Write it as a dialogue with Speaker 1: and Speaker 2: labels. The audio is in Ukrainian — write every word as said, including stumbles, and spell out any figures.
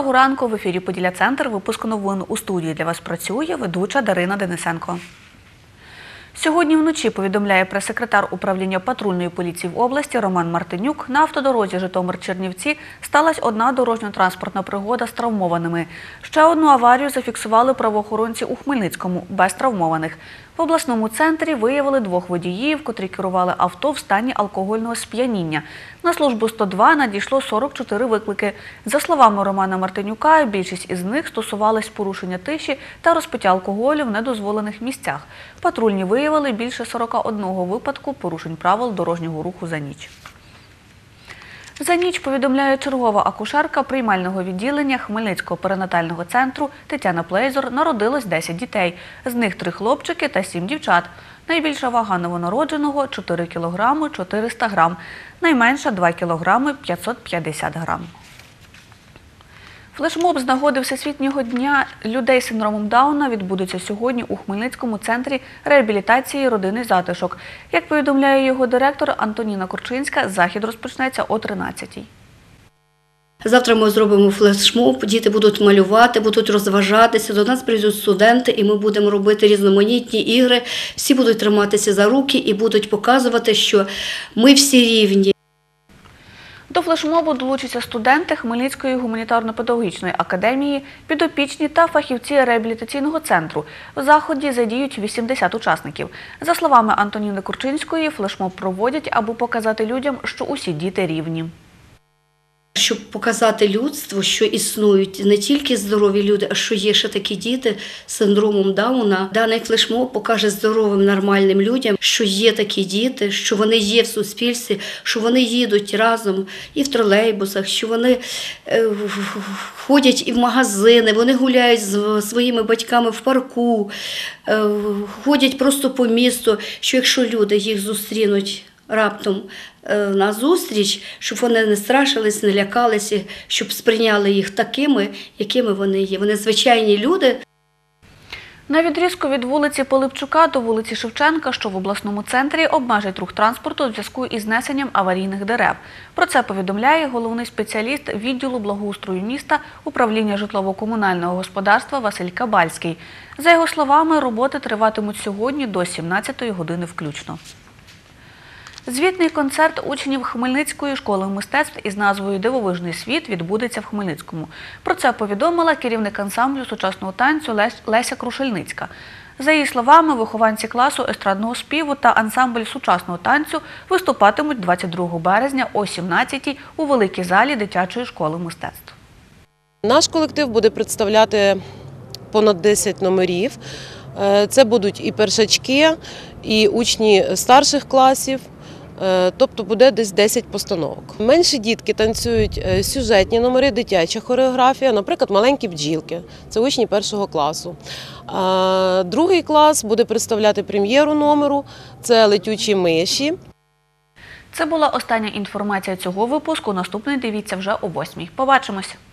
Speaker 1: Доброго ранку! В ефірі «Поділля-Центр». Випуск новин. У студії для вас працює ведуча Дарина Денисенко. Сьогодні вночі, повідомляє прес-секретар управління патрульної поліції в області Роман Мартинюк, на автодорозі Житомир-Чернівці сталася одна дорожньо-транспортна пригода з травмованими. Ще одну аварію зафіксували правоохоронці у Хмельницькому, без травмованих. В обласному центрі виявили двох водіїв, котрі керували авто в стані алкогольного сп'яніння. На службу сто два надійшло сорок чотири виклики. За словами Романа Мартинюка, більшість із них стосувались порушення тиші та розпиття алкоголю в недозволених місцях. Патрульні виявили більше сорока одного випадку порушень правил дорожнього руху за ніч. За ніч, повідомляє чергова акушерка приймального відділення Хмельницького перинатального центру Тетяна Плейзор, народилось десять дітей. З них три хлопчики та сім дівчат. Найбільша вага новонародженого – чотири кілограми чотириста грам, найменша – два кілограми п'ятсот п'ятдесят грам. Флешмоб з нагоди Всесвітнього дня людей з синдромом Дауна відбудеться сьогодні у Хмельницькому центрі реабілітації «Родинний затишок». Як повідомляє його директор Антоніна Корчинська, захід розпочнеться о тринадцятій.
Speaker 2: Завтра ми зробимо флешмоб, діти будуть малювати, будуть розважатися, до нас прийдуть студенти і ми будемо робити різноманітні ігри. Всі будуть триматися за руки і будуть показувати, що ми всі рівні.
Speaker 1: До флешмобу долучаться студенти Хмельницької гуманітарно-педагогічної академії, підопічні та фахівці реабілітаційного центру. В заході задіють вісімдесят учасників. За словами Антоніни Курчинської, флешмоб проводять, аби показати людям, що усі діти рівні.
Speaker 2: Щоб показати людству, що існують не тільки здорові люди, а що є ще такі діти з синдромом Дауна. Даний флешмоб покаже здоровим, нормальним людям, що є такі діти, що вони є в суспільстві, що вони їдуть разом і в тролейбусах, що вони е, ходять і в магазини, вони гуляють з своїми батьками в парку, е, ходять просто по місту, що якщо люди їх зустрінуть раптом на зустріч, щоб вони не страшились, не лякалися, щоб сприйняли їх такими, якими вони є. Вони звичайні люди.
Speaker 1: На відрізку від вулиці Пилипчука до вулиці Шевченка, що в обласному центрі, обмежать рух транспорту у зв'язку із знесенням аварійних дерев. Про це повідомляє головний спеціаліст відділу благоустрою міста управління житлово-комунального господарства Василь Кабальський. За його словами, роботи триватимуть сьогодні до сімнадцятої години включно. Звітний концерт учнів Хмельницької школи мистецтв із назвою «Дивовижний світ» відбудеться в Хмельницькому. Про це повідомила керівник ансамблю сучасного танцю Леся Крушельницька. За її словами, вихованці класу естрадного співу та ансамбль сучасного танцю виступатимуть двадцять другого березня о сімнадцятій у великій залі дитячої школи мистецтв.
Speaker 3: Наш колектив буде представляти понад десять номерів. Це будуть і першачки, і учні старших класів. Тобто буде десь десять постановок. Менші дітки танцюють сюжетні номери, дитяча хореографія, наприклад, «Маленькі бджілки». Це учні першого класу. Другий клас буде представляти прем'єру номеру, це «Летючі миші».
Speaker 1: Це була остання інформація цього випуску. Наступний дивіться вже о восьмій. Побачимось!